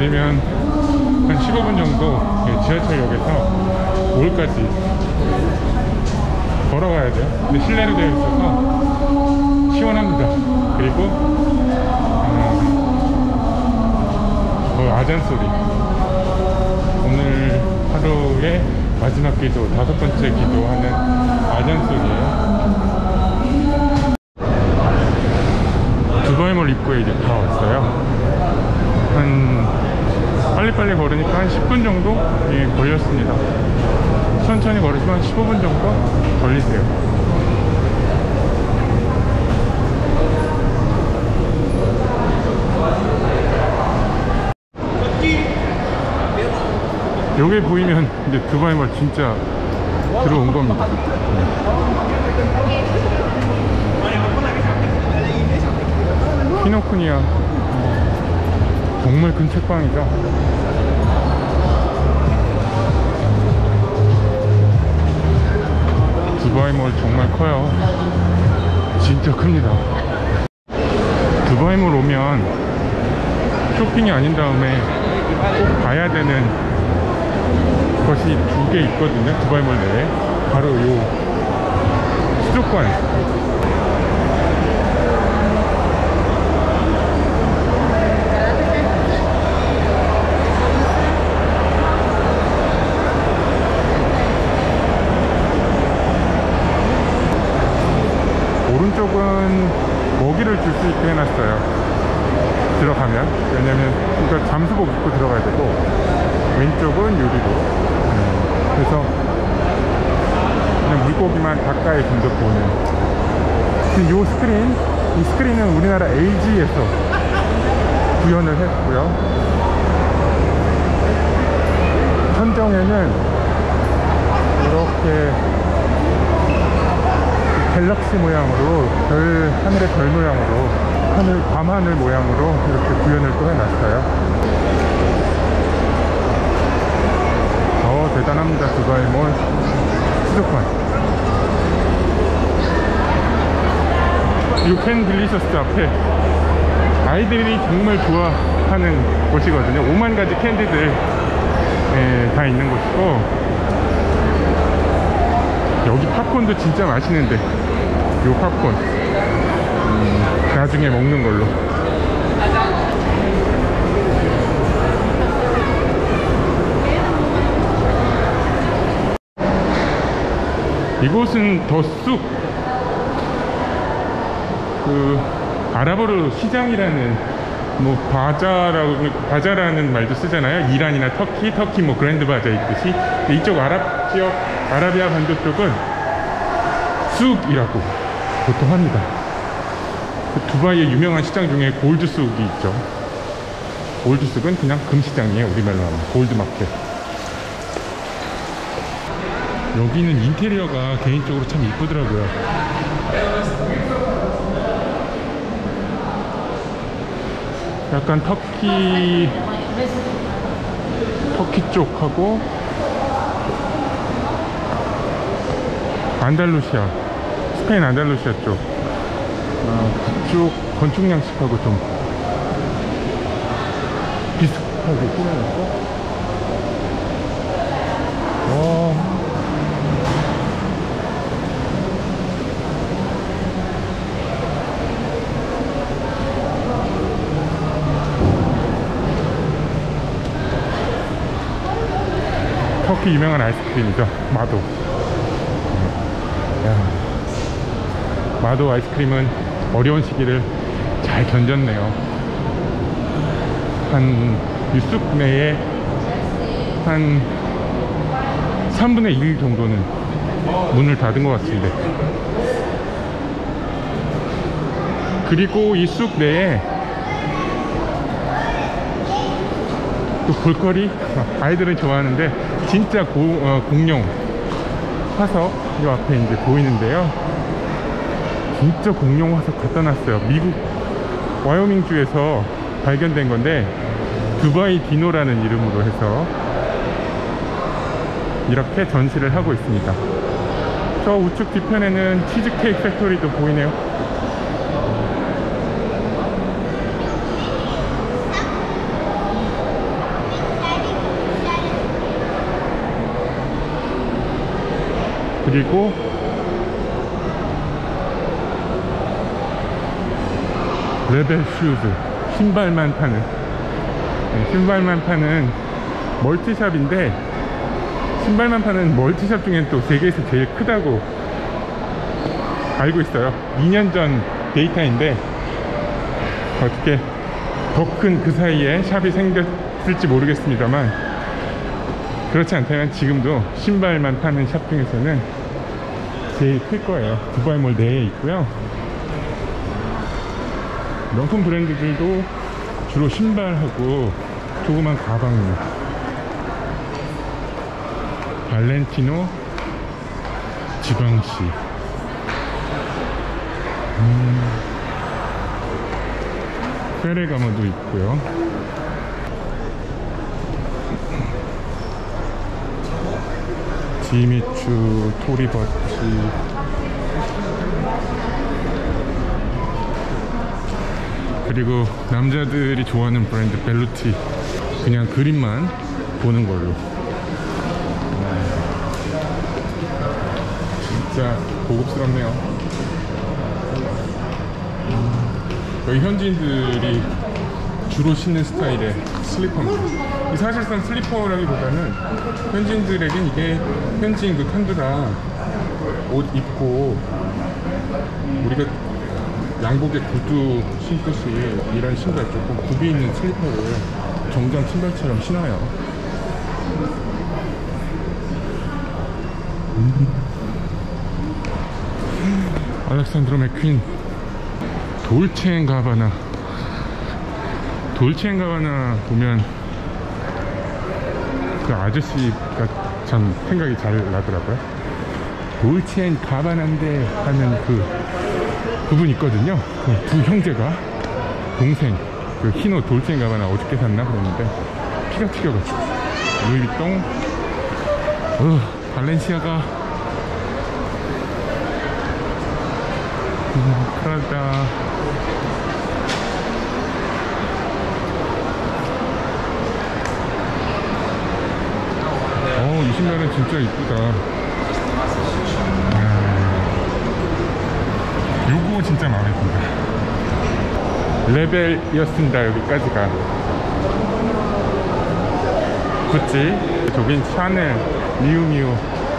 아니면 한 15분 정도 지하철역에서 몰까지 걸어가야 돼요. 근데 실내로 되어 있어서 시원합니다. 그리고 아잔 소리, 오늘 하루의 마지막 기도, 5번째 기도하는 아잔 소리예요. 두바이몰 입구에 이제 다 왔어요. 빨리빨리 걸으니까 한 10분 정도 걸렸습니다. 천천히 걸으시면 15분 정도 걸리세요. 여기 보이면 이제 두바이몰 진짜 들어온 겁니다. 키노쿠니야 정말 큰 책방이죠. 두바이몰 정말 커요. 진짜 큽니다. 두바이몰 오면 쇼핑이 아닌 다음에 꼭 봐야 되는 것이 2개 있거든요. 두바이몰 내에 바로 요 수족관. 오른쪽은 먹이를 줄 수 있게 해놨어요. 들어가면. 왜냐면 그러니까 잠수복 입고 들어가야 되고, 왼쪽은 유리로. 그래서 그냥 물고기만 가까이 좀 더 보는. 이 스크린, 이 스크린은 우리나라 LG에서 구현을 했고요. 천정에는 이렇게 갤럭시 모양으로, 하늘의 별 모양으로, 밤하늘 모양으로 이렇게 구현을 또 해놨어요. 대단합니다. 두바이몰 수족관. 이 캔 딜리셔스 앞에 아이들이 정말 좋아하는 곳이거든요. 5만 가지 캔디들 다 있는 곳이고, 여기 팝콘도 진짜 맛있는데, 요 팝콘 나중에 먹는 걸로. 이곳은 더쑥, 아랍어로 시장이라는, 바자라는 말도 쓰잖아요. 이란이나 터키 뭐 그랜드 바자 있듯이. 이쪽 아랍 지역, 아라비아 반도 쪽은 쑥이라고 보통 합니다. 두바이의 유명한 시장 중에 골드 쑥이 있죠. 골드 쑥은 그냥 금시장이에요. 우리말로 하면 골드마켓. 여기는 인테리어가 개인적으로 참 이쁘더라고요. 약간 터키 쪽하고 안달루시아, 스페인 안달루시아 쪽, 그쪽 건축 양식하고 좀 비슷하게 꾸며놨어. 터키 유명한 아이스크림이죠. 마도. 마도 아이스크림은 어려운 시기를 잘 견뎠네요. 유숲 내에 한 3분의 1 정도는 문을 닫은 것 같은데, 그리고 이 숲 내에 또 볼거리, 아이들은 좋아하는데 진짜 공룡 화석 이 앞에 이제 보이는데요. 진짜 공룡 화석 갖다 놨어요. 미국 와이오밍주에서 발견된 건데, 두바이 디노라는 이름으로 해서 이렇게 전시를 하고 있습니다. 저 우측 뒤편에는 치즈케이크 팩토리도 보이네요. 그리고 레벨 슈즈, 신발만 파는, 신발만 파는 멀티샵인데, 신발만 파는 멀티샵 중엔 또 세계에서 제일 크다고 알고 있어요. 2년 전 데이터인데 어떻게 더 큰 그 사이에 샵이 생겼을지 모르겠습니다만, 그렇지 않다면 지금도 신발만 파는 샵 중에서는 제일 클 거예요. 두바이몰 내에 있고요. 명품 브랜드들도 주로 신발하고 조그만 가방입니다. 발렌티노, 지방시, 페레가모도 있고요. 지미추, 토리버치, 그리고 남자들이 좋아하는 브랜드 벨루티, 그냥 그림만 보는 걸로. 진짜 고급스럽네요. 여기 현지인들이 주로 신는 스타일의 슬리퍼입니다. 사실상 슬리퍼라기보다는 현지인들에겐 이게 현지인 그 칸두라 옷 입고 우리가 양복에 구두 신듯이 이런 신발, 조금 굽이 있는 슬리퍼를 정장 신발처럼 신어요. 알렉산드로 맥퀸, 돌체앤가바나. 돌체앤가바나 보면 그 아저씨가 참 생각이 잘 나더라고요. 돌체앤가바나인데 하는 그분 있거든요. 그 두 형제가, 동생, 그 흰옷 돌체앤가바나 어저께 샀나 그랬는데 피가 튀겨가지고. 루이비통, 발렌시아가, 프라다, 이 신발은 진짜 이쁘다. 요거 진짜 마음에 든다. 레벨이었습니다. 여기까지가 구찌, 저긴 샤넬, 미우미우.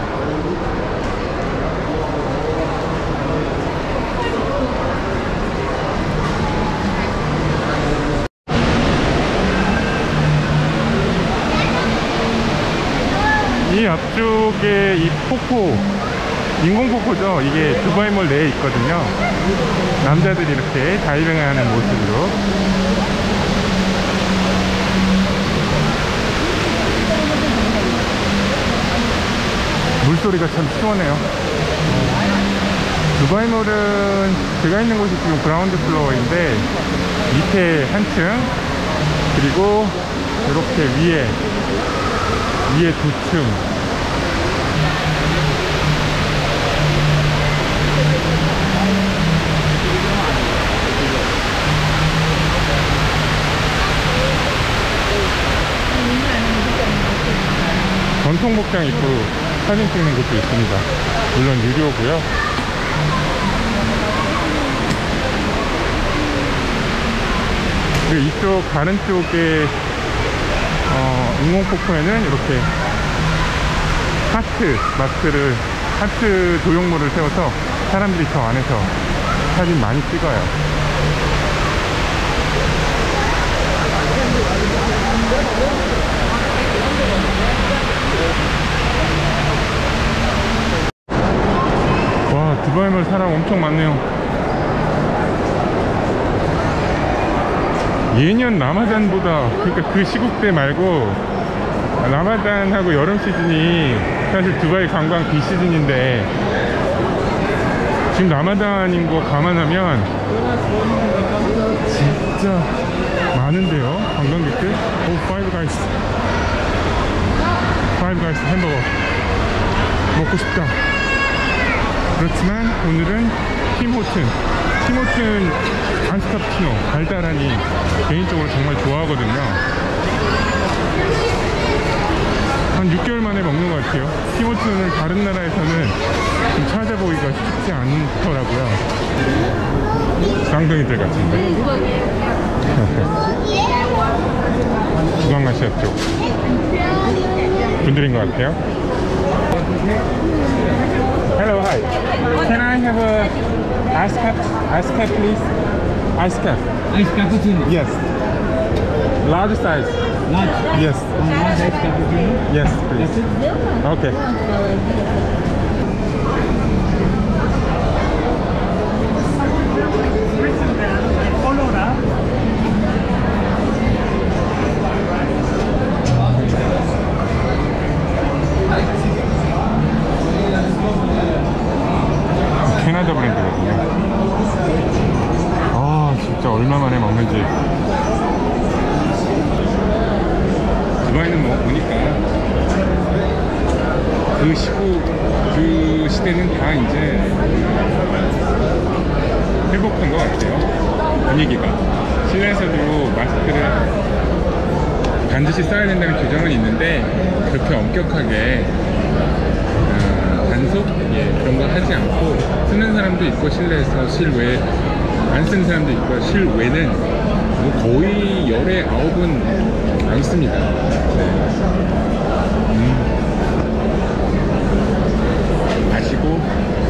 이 앞쪽에 이 폭포, 인공폭포죠. 이게 두바이몰 내에 있거든요. 남자들이 이렇게 다이빙하는 모습으로. 물소리가 참 시원해요. 두바이몰은 제가 있는 곳이 지금 그라운드 플로어인데, 밑에 한층, 그리고 이렇게 위에 두 층. 전통 복장 입고 사진 찍는 곳도 있습니다. 물론 유료고요. 그리고 이쪽 다른 쪽에 인공폭포에는 이렇게 하트 조형물을 세워서 사람들이 저 안에서 사진 많이 찍어요. 와, 두바이몰 사람 엄청 많네요. 예년 라마단보다, 그러니까 그 시국때 말고 라마단하고 여름 시즌이 사실 두바이 관광 비시즌인데, 지금 라마단인 거 감안하면 진짜 많은데요, 관광객들. 파이브 가이스 햄버거 먹고 싶다. 그렇지만 오늘은 팀호튼 안스카푸치노 달달하니 개인적으로 정말 좋아하거든요. 한 6개월 만에 먹는 것 같아요. 티모튼을 다른 나라에서는 좀 찾아보기가 쉽지 않더라고요. 쌍둥이들 같은데. 중앙아시아 쪽 분들인 것 같아요. Hello, hi. Can I have a ice cap? Ice cap, please. Ice cap. Ice cappuccino. Yes. Large size. Large. Yes. Large ice cappuccino. Yes, please. That's it. Okay. Follow that. 캐나다 브랜드거든요. 아, 진짜 얼마 만에 먹는지. 두바이는 뭐 보니까 그 시대는 다 이제 회복한 것 같아요. 분위기가. 실내에서도 마스크를 반드시 써야 된다는 규정은 있는데 그렇게 엄격하게 단속? 그런 거 하지 않고 쓰는 사람도 있고 실내에서 실외 안 쓰는 사람도 있고 실외는 뭐 거의 열에 9은 안 씁니다. 네. 마시고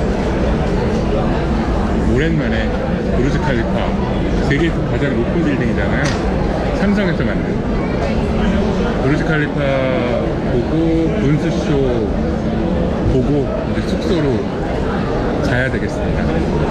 오랜만에 부르즈 칼리파 세계에서 가장 높은 빌딩이잖아요. 삼성에서 만든 부르즈 칼리파 보고 분수쇼 보고 이제 숙소로 가야 되겠습니다.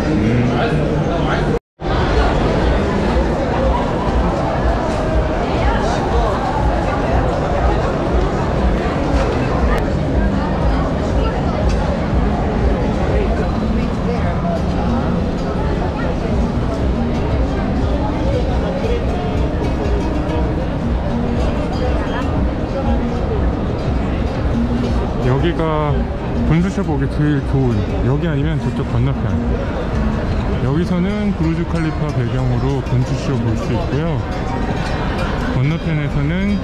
여기가 분수쇼 보기 제일 좋은, 여기 아니면 저쪽 건너편. 여기서는 부르즈 칼리파 배경으로 분수쇼 볼 수 있고요. 건너편에서는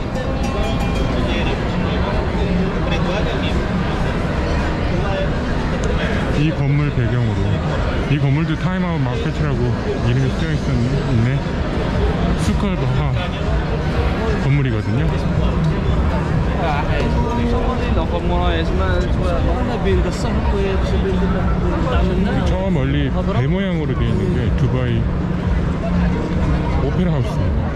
이 건물 배경으로, 이 건물도 타임아웃 마켓이라고 이름이 쓰여 있네. 스컬바하 건물이거든요. 저 멀리 배 모양으로 되어 있는 게 두바이 오페라 하우스입니다.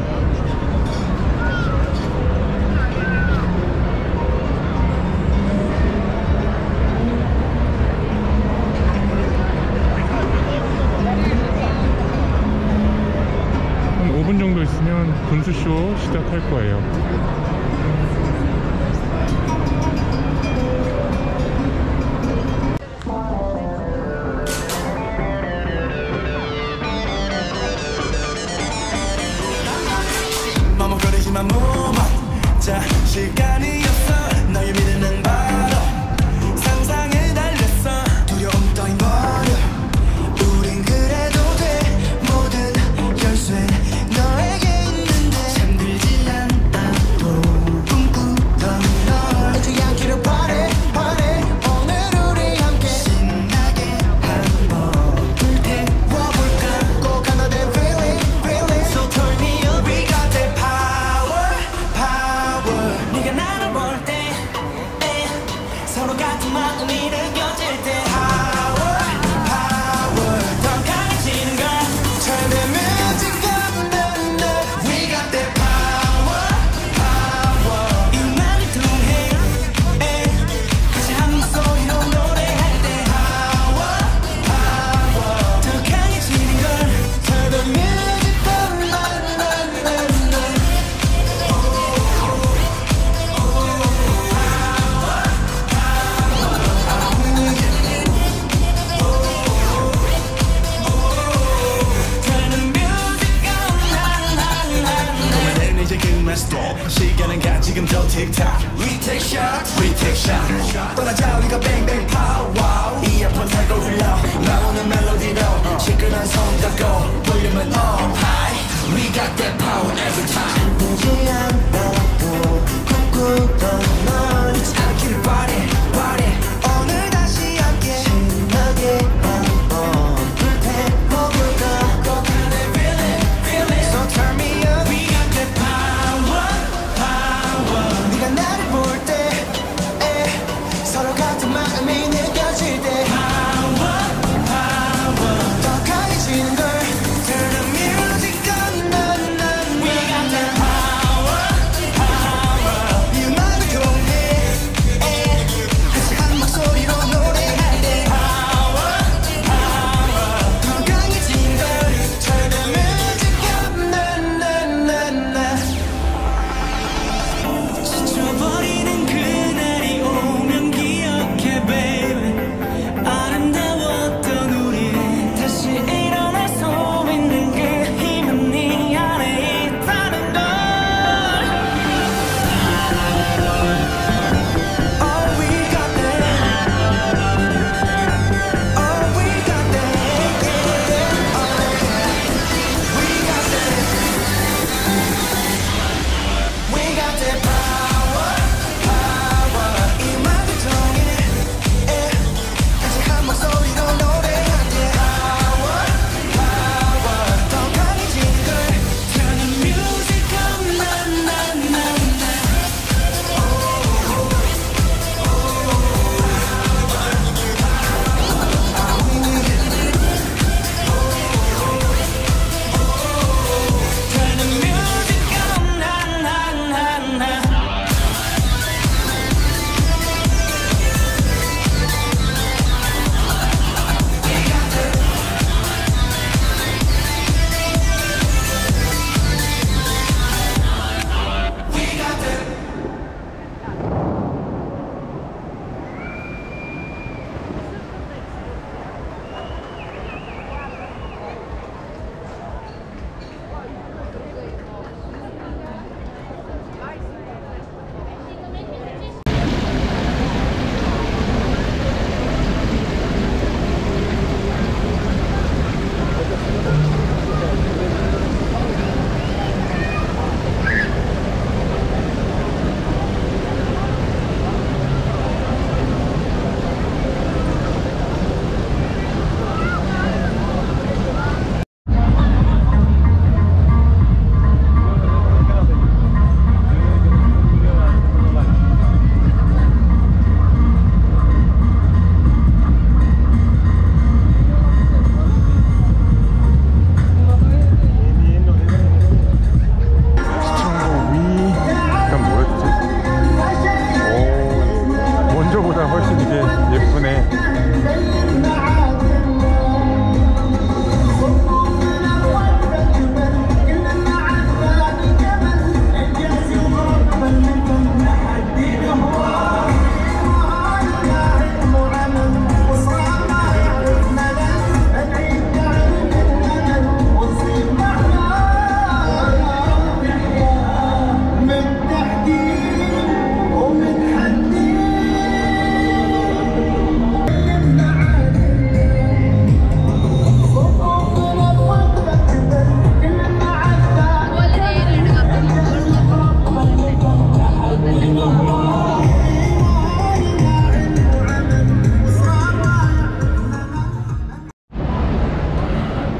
한 5분 정도 있으면 분수쇼 시작할 거예요. 자, 시간이었어. 너의 미래는 바로 상상에 달렸어. 두려움 따윈 버려. 우린 그래도 돼. 모든 열쇠 너에게 있는데 잠들지 않아도 꿈꾸던 널 잊지 않기를 바래. 오늘 우리 함께 신나게 한번 불태워볼까. 꼭 하나 된 feeling. So turn me up. We got that power. 네가 나를 볼 때 서로 같은 마음이 느껴질 때 Power 더 강해지는 걸 Turn the music up. We got that power 이 맘이 통해 같이 한 목소리로 노래할 때 Power 더 강해지는 걸 Turn the music up. 시간은 가 지금도 틱탁. We take shot. 떠나자 우리가 bang bang power. 이어폰 살고 흘러 나오는 멜로디로 시끄러운 손 잡고 볼륨은 up high. We got that power every time. 보지 않아도 꿈꾸던 널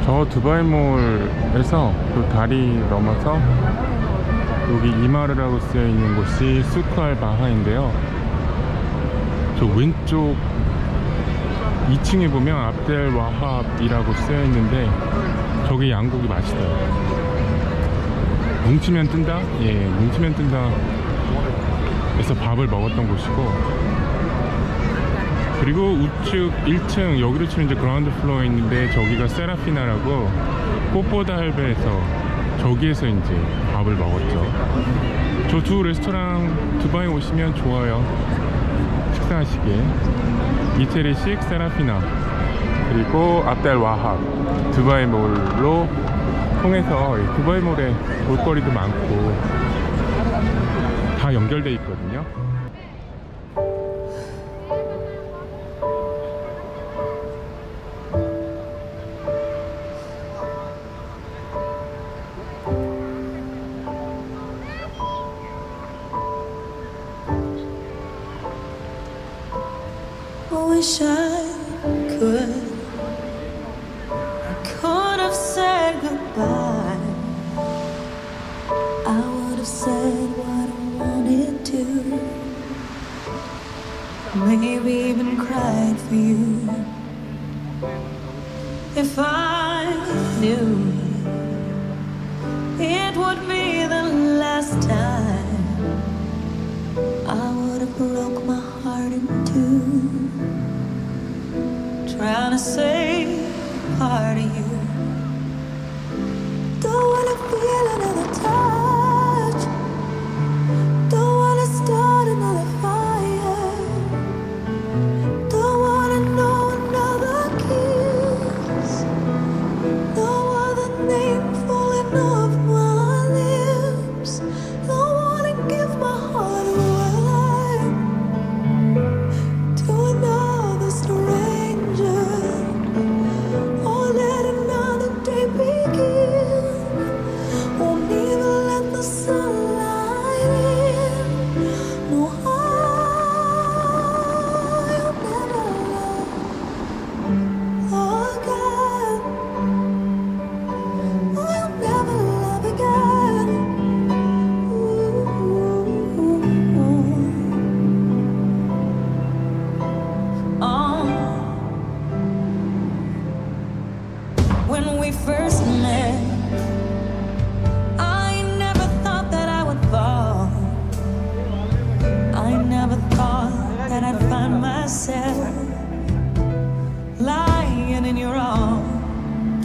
저 두바이몰에서 그 다리 넘어서 여기 이마르라고 쓰여있는 곳이 수크알 바하인데요. 저 왼쪽 2층에 보면 압델 와합이라고 쓰여있는데 저기 양고기 맛있어요. 뭉치면 뜬다? 예, 뭉치면 뜬다 에서 밥을 먹었던 곳이고, 그리고 우측 1층 여기로 치면 이제 그라운드 플로어에 있는데 저기가 세라피나라고 꽃보다 할배에서 저기에서 이제 밥을 먹었죠. 저 두 레스토랑 두바이 오시면 좋아요. 식사하시기에. 이태리식 세라피나 그리고 압델 와합 두바이 몰로 통해서 두바이 몰에 볼거리도 많고 다 연결돼 있거든요. Wish I could have said goodbye. I would have said what I wanted to, maybe even cried for you. If I knew it would be the last time, I would have broke my heart in two, trying to save part of you. Don't wanna feel another touch, don't wanna start another fire, don't wanna know another kiss, no other name falling off my lips. Don't wanna give my heart away to another stranger, or let another day begin. Won't even let the sunlight in. No, I'll never love again. I'll never love again. When we first met, I never thought that I would fall. I never thought that I'd find myself lying in your arms.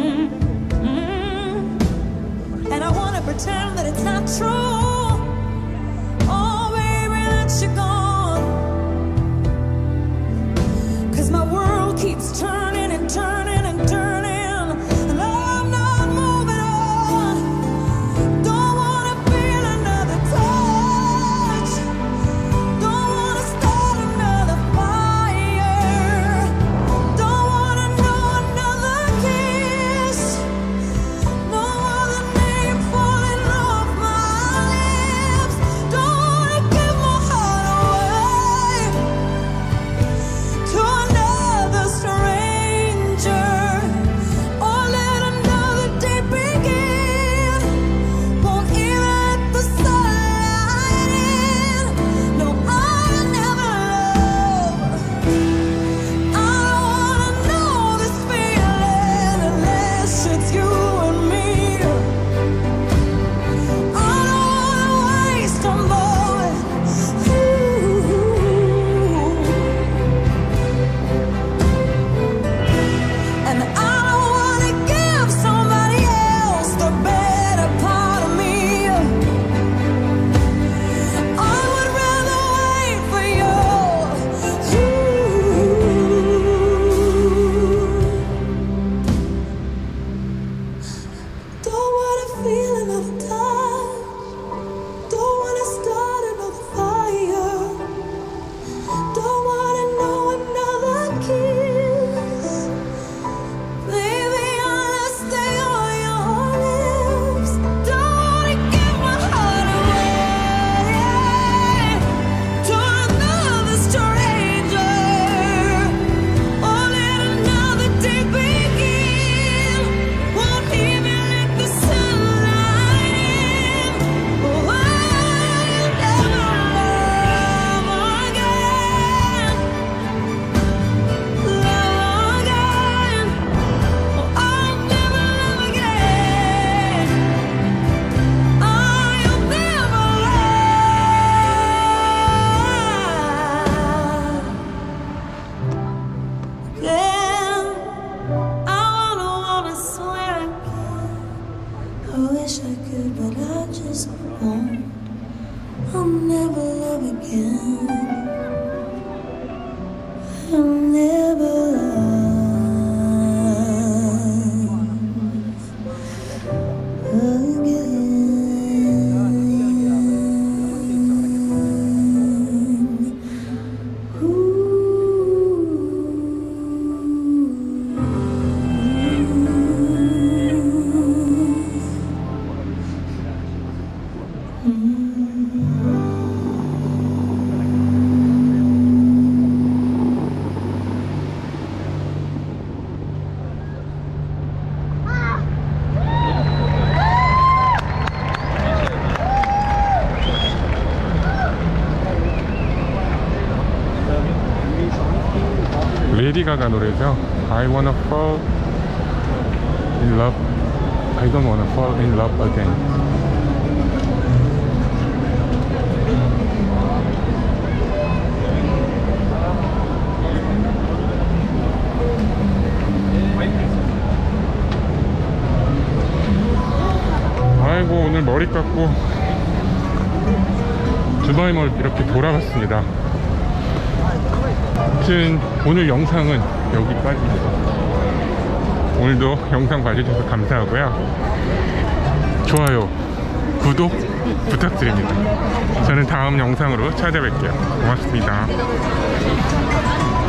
And I wanna pretend that it's not true. Oh, baby, that you're gone. 'Cause my world keeps turning and turning and turning, and I wish I could, but I just won't. I'll never love again. I'll never love again. 레이디 가가 노래죠. I wanna fall in love. I don't wanna fall in love again. 아이고, 오늘 머리 깎고 두바이몰 이렇게 돌아봤습니다. 아무튼 오늘 영상은 여기까지입니다. 오늘도 영상 봐주셔서 감사하고요. 좋아요, 구독 부탁드립니다. 저는 다음 영상으로 찾아뵐게요. 고맙습니다.